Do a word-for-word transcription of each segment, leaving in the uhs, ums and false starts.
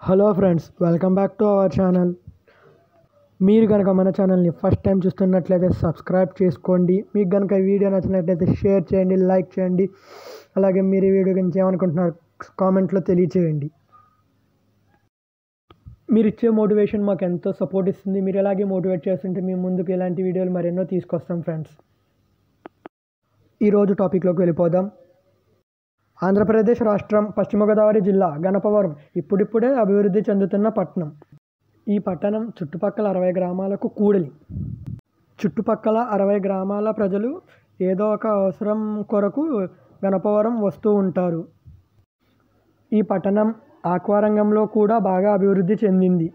Hello friends, welcome back to our channel. మీరు కనుక మన ఛానల్ని ఫస్ట్ టైం చూస్తున్నట్లయితే సబ్స్క్రైబ్ చేసుకోండి. మీకు కనుక ఈ వీడియో నచ్చినట్లయితే షేర్ చేయండి, లైక్ చేయండి. అలాగే మీరు ఈ వీడియో గురించి ఏమనుకుంటున్నారు కామెంట్లో తెలియచేయండి. మీరు ఇచ్చే మోటివేషన్ మాకు ఎంతో సపోర్ట్ ఇస్తుంది. మీరు ఎలాగే మోటివేట్ చేస్తుంటే మేము ముందుకు ఇలాంటి వీడియోలు మరెన్నో తీసుకొస్తాం ఫ్రెండ్స్. ఈరోజు టాపిక్లోకి వెళ్ళిపోదాం. ఆంధ్రప్రదేశ్ రాష్ట్రం, పశ్చిమ గోదావరి జిల్లా గణపవరం ఇప్పుడిప్పుడే అభివృద్ధి చెందుతున్న పట్టణం. ఈ పట్టణం చుట్టుపక్కల అరవై గ్రామాలకు కూడలి. చుట్టుపక్కల అరవై గ్రామాల ప్రజలు ఏదో ఒక అవసరం కొరకు గణపవరం వస్తూ ఉంటారు. ఈ పట్టణం ఆక్వా రంగంలో కూడా బాగా అభివృద్ధి చెందింది.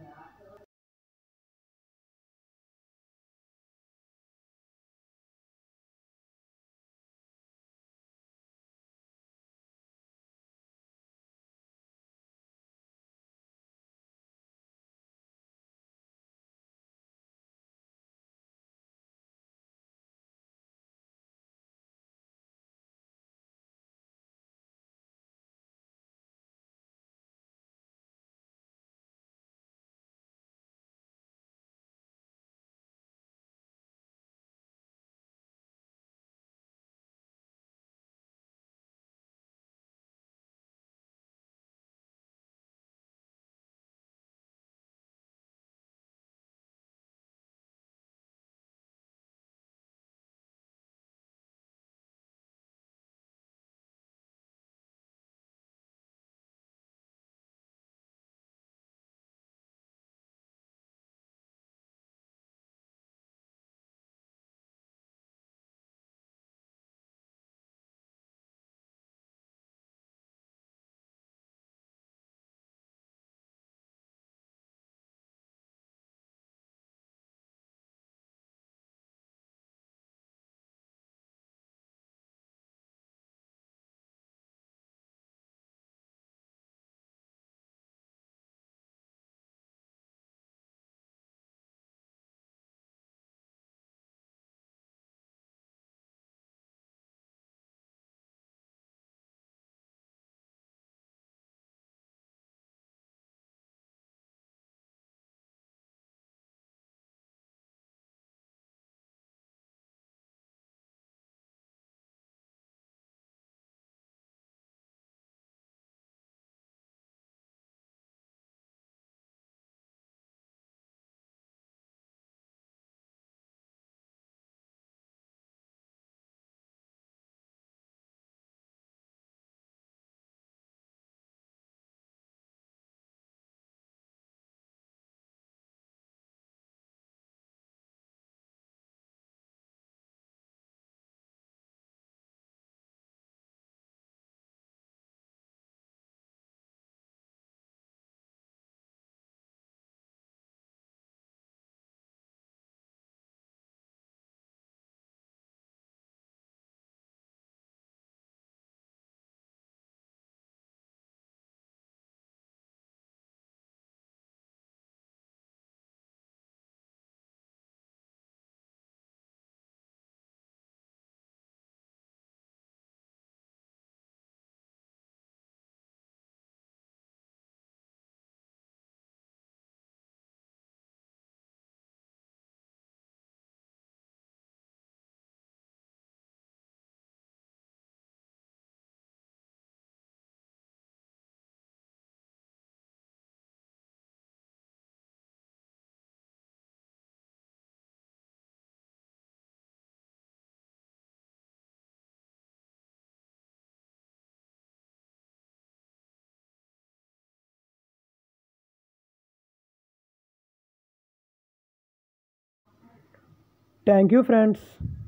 Thank you friends.